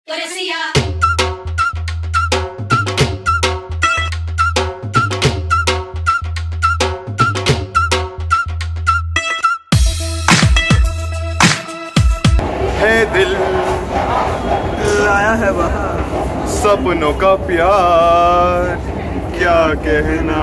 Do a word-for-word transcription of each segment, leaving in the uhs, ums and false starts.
है दिल लाया है बाहर सपनों का प्यार, क्या कहना।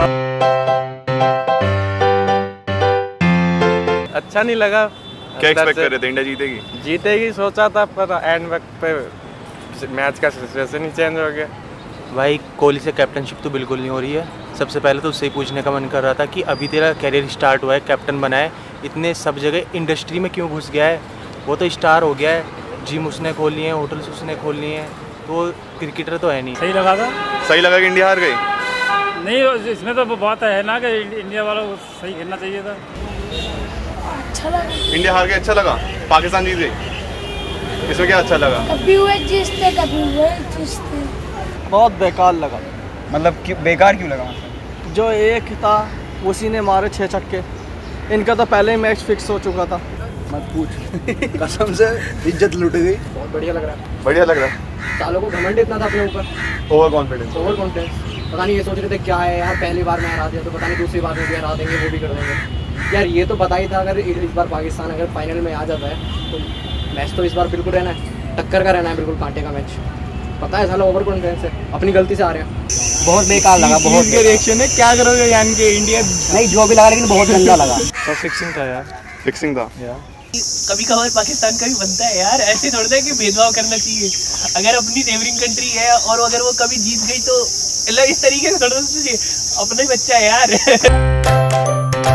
अच्छा नहीं लगा। क्या एक्सपेक्ट कर रहे थे, इंडिया जीतेगी? जीतेगी सोचा था, पर एंड वक्त पे मैच का सिचुएशन ही चेंज हो गया। भाई कोहली से कैप्टनशिप तो बिल्कुल नहीं हो रही है। सबसे पहले तो उससे ही पूछने का मन कर रहा था कि अभी तेरा कैरियर स्टार्ट हुआ है, कैप्टन बना है, इतने सब जगह इंडस्ट्री में क्यों घुस गया है? वो तो स्टार हो गया है, जिम उसने खोल लिए हैं, होटल्स उसने खोल लिए हैं, तो क्रिकेटर तो है नहीं। सही लगा था। सही लगा कि इंडिया हार गई? नहीं, इसमें तो बात है ना कि इंडिया वालों को सही खेलना चाहिए था। अच्छा लगा। इंडिया हार गई, अच्छा लगा। पाकिस्तान जीत गई, इसमें क्या अच्छा लगा? कभी वो जीतते कभी वो जीतते। बहुत बेकार लगा। मतलब कि बेकार क्यों लगा? जो एक था उसी ने मारे छः छक्के। इनका तो पहले ही मैच फिक्स हो चुका था। मत पूछ कसम से इज्जत लुट गई। बहुत बढ़िया लग रहा है। बढ़िया लग रहा है। सालों को घमंड इतना था अपने ऊपर। Over confidence. Over confidence. पता नहीं ये सोच रहे थे क्या है यार, पहली बार में हरा दिया तो पता नहीं दूसरी बार में भी हरा देंगे, वो भी कर देंगे। यार ये तो पता ही था अगर इस बार पाकिस्तान अगर फाइनल में आ जाता है तो मैच तो इस बार बिल्कुल रहना है, टक्कर का रहना है, बिल्कुल कांटे का मैच। पता है साला ओवर कॉन्फिडेंस है, अपनी गलती से आ रहे हैं। बहुत बेकार लगा। बहुत रिएक्शन है, क्या करोगे यानी कि इंडिया नहीं जो भी लगा, लेकिन बहुत गंदा लगा। तो फिक्सिंग था यार, फिक्सिंग था। कभी कभार पाकिस्तान का भी बनता है यार, ऐसे थोड़ा कि भेदभाव करना चाहिए। अगर अपनी नेबरिंग कंट्री है और अगर वो कभी जीत गई तो मतलब इस तरीके से थोड़ा चाहिए, अपना ही बच्चा है यार।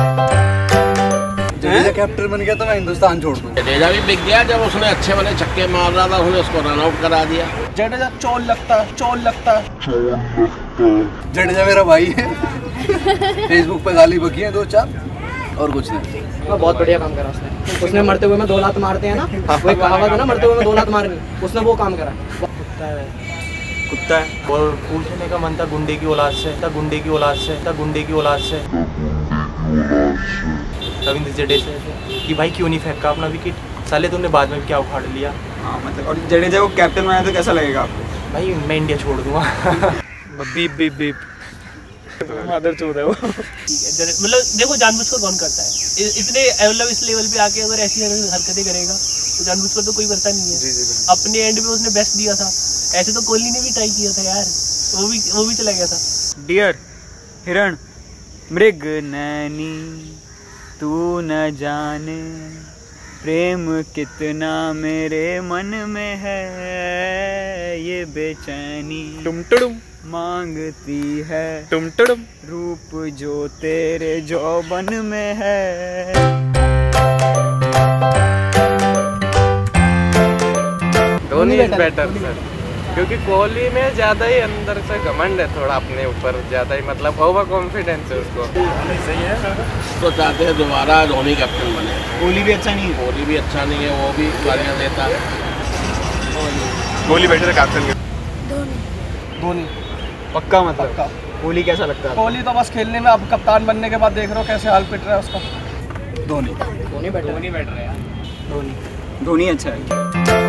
जडेजा कैप्टन बन गया तो मैं हिंदुस्तान छोड़ दूँ। जडेजा भी बिक गया जब उसने अच्छे वाले छक्के मार रहा था, उसने उसको रन आउट करा दिया। जडेजा चोल लगता है, चोल लगता है। जडेजा मेरा भाई है। फेसबुक पे गाली बकी है दो चार, और कुछ नहीं। बहुत बढ़िया काम करा उसने। उसने मरते हुए में दो लात मारते हैं ना, वो एक कहावत है ना, मरते हुए में दो लात मारनी, उसने वो काम करा। कुत्ता है, कुत्ता है। और पूछने का मन था गुंडे की औलाद से, था गुंडे की औलाद से, था गुंडे की औलाद से रविंद्र जडेजा से कि भाई क्यों नहीं फेंका अपना विकेट? साले तुमने बाद में क्या उखाड़ लिया? हाँ मतलब, और जडेजा को कैप्टन बनाया तो कैसा लगेगा आपको? भाई मैं इंडिया छोड़ दूंगा। बीप बीप बीप मदर चोद है वो। मतलब देखो जानबूझकर कौन करता है, इतने मतलब इस लेवल पे आके अगर ऐसी हरकतें करेगा तो जानबूझकर तो कोई करता नहीं है। अपने एंड में उसने बेस्ट दिया था, ऐसे तो कोहली ने भी ट्राई किया था यार, वो भी वो भी चला गया था। डियर हिरण मृग नैनी तू न जाने प्रेम कितना मेरे मन में है, ये बेचैनी टुम टुडुम मांगती है, टुम टुडुम रूप जो तेरे जौबन में है। धोनी इज बेटर सर, क्योंकि कोहली में ज्यादा ही अंदर से घमंड है, थोड़ा अपने ऊपर ज्यादा ही, मतलब ओवर कॉन्फिडेंस है उसको। सही है तो चाहते हैं दोबारा धोनी कैप्टन बने। कोहली भी अच्छा नहीं है। कोहली भी अच्छा नहीं है, वो भी गालियाँ देता है। कोहली बेटर है कैप्टन। धोनी पक्का मतलब। कोहली कैसा लगता है? कोहली तो बस खेलने में, अब कप्तान बनने के बाद देख रहे हो कैसे हाल पिट रहा है उसका। धोनी धोनी बेटर धोनी बेटर है यार। धोनी धोनी अच्छा है।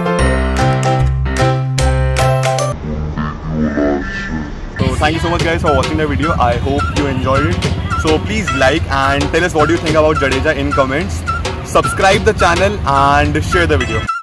So thank you so much guys for watching the video. I hope you enjoyed it. So please like and tell us what you think about Jadeja in comments. Subscribe the channel and share the video.